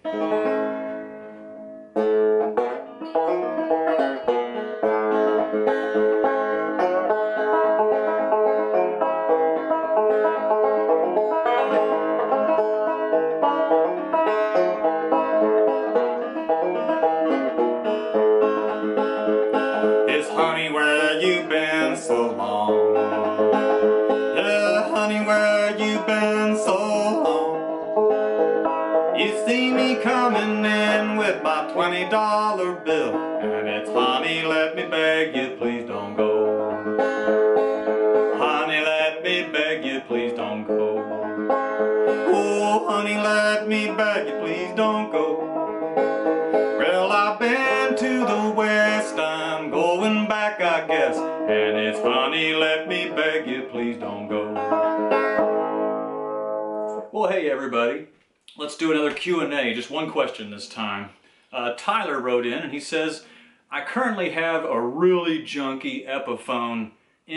$20 bill, and it's honey, let me beg you, please don't go. Honey, let me beg you, please don't go. Oh, honey, let me beg you, please don't go. Well, I've been to the West, I'm going back, I guess, and it's honey, let me beg you, please don't go. Well, hey everybody, let's do another Q&A, just one question this time. Tyler wrote in and he says, I currently have a really junky Epiphone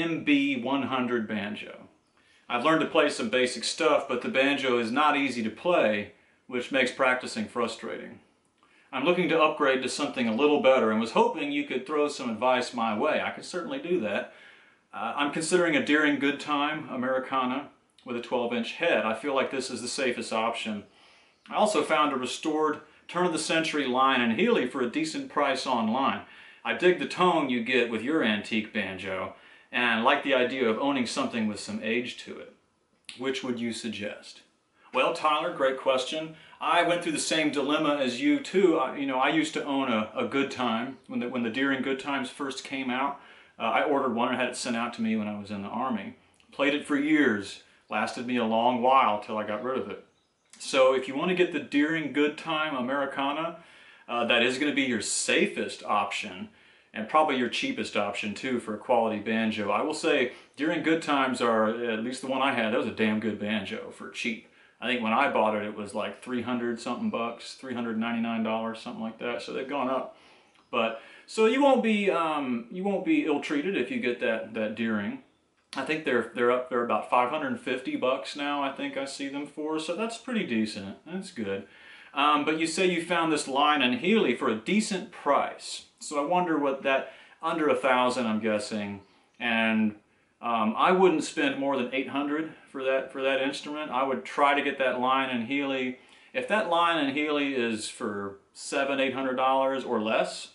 MB100 banjo. I've learned to play some basic stuff, but the banjo is not easy to play, which makes practicing frustrating. I'm looking to upgrade to something a little better and was hoping you could throw some advice my way. I could certainly do that. I'm considering a Deering Goodtime Americana with a 12-inch head. I feel like this is the safest option. I also found a restored turn-of-the-century line and Healy for a decent price online. I dig the tone you get with your antique banjo, and I like the idea of owning something with some age to it. Which would you suggest? Well, Tyler, great question. I went through the same dilemma as you too. I used to own a Goodtime when the Deering Goodtimes first came out. I ordered one and had it sent out to me when I was in the Army. Played it for years. Lasted me a long while till I got rid of it. So if you want to get the Deering Goodtime Americana, that is going to be your safest option and probably your cheapest option too for a quality banjo. I will say Deering Goodtimes are, at least the one I had, that was a damn good banjo for cheap. I think when I bought it, it was like 300 something bucks, $399, something like that. So they've gone up. But so you won't be ill-treated if you get that Deering. I think they're about 550 bucks now. I think I see them for, so that's pretty decent. That's good. But you say you found this line and Healy for a decent price. So I wonder what that under $1,000, I'm guessing, and I wouldn't spend more than $800 for that instrument. I would try to get that line and Healy. If that line and Healy is for $700-800 or less,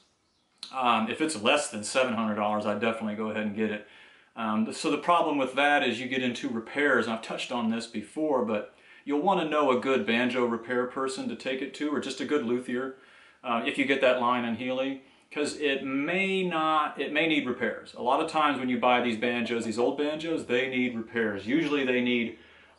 if it's less than $700, I'd definitely go ahead and get it. So the problem with that is you get into repairs, and I've touched on this before, but you'll want to know a good banjo repair person to take it to, or just a good luthier, if you get that line and Healy, because it may need repairs. A lot of times when you buy these banjos, these old banjos, they need repairs. Usually they need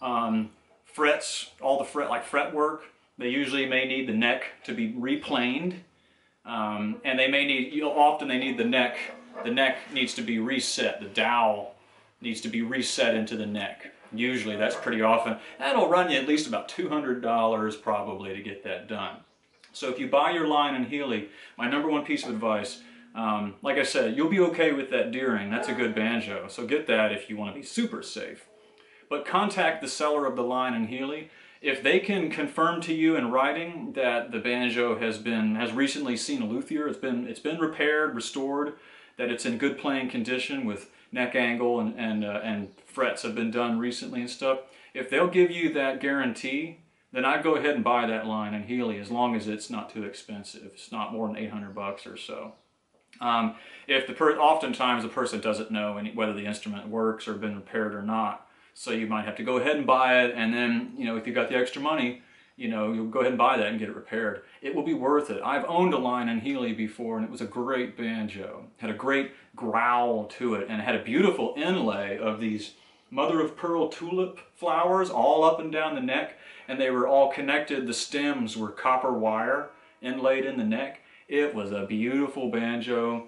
frets, all the fret work. They usually may need the neck to be replaned, and they may need, often they need the neck. The neck needs to be reset. The dowel needs to be reset into the neck. Usually that's pretty often. That'll run you at least about $200 probably to get that done. So if you buy your line and Healy, my #1 piece of advice, like I said, you'll be okay with that Deering. That's a good banjo. So get that if you want to be super safe. But contact the seller of the line and Healy. If they can confirm to you in writing that the banjo has recently seen a luthier, it's been repaired, restored, that it's in good playing condition with neck angle and frets have been done recently and stuff. If they'll give you that guarantee, then I'd go ahead and buy that line and Healy as long as it's not too expensive. It's not more than 800 bucks or so. Oftentimes the person doesn't know whether the instrument works or been repaired or not. So you might have to go ahead and buy it, and then, if you got the extra money, you'll go ahead and buy that and get it repaired. It will be worth it. I've owned a line and Healy before, and it was a great banjo. Had a great growl to it, and it had a beautiful inlay of these mother-of-pearl tulip flowers all up and down the neck, and they were all connected. The stems were copper wire inlaid in the neck. It was a beautiful banjo.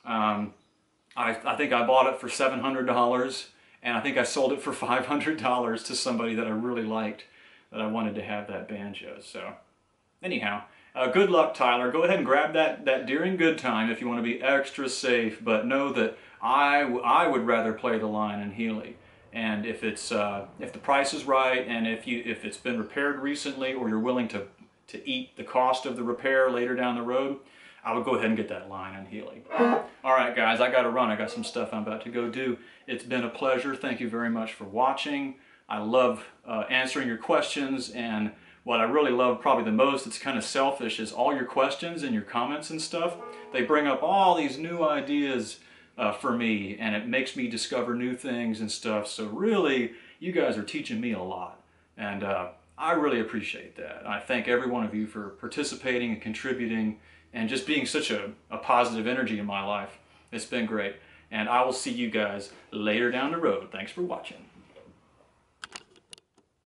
I think I bought it for $700, and I think I sold it for $500 to somebody that I really liked, that I wanted to have that banjo. So anyhow, good luck, Tyler. Go ahead and grab that Deering Goodtime if you want to be extra safe, but know that I would rather play the line and Healy. And if the price is right, and if it's been repaired recently, or you're willing to to eat the cost of the repair later down the road, I would go ahead and get that line on Healy. All right, guys, I got to run. I got some stuff I'm about to go do. It's been a pleasure. Thank you very much for watching. I love answering your questions, and what I really love probably the most, it's kind of selfish, is all your questions and your comments and stuff. They bring up all these new ideas for me, and it makes me discover new things and stuff. So really, you guys are teaching me a lot, and I really appreciate that. I thank every one of you for participating and contributing and just being such a positive energy in my life. It's been great. And I will see you guys later down the road. Thanks for watching.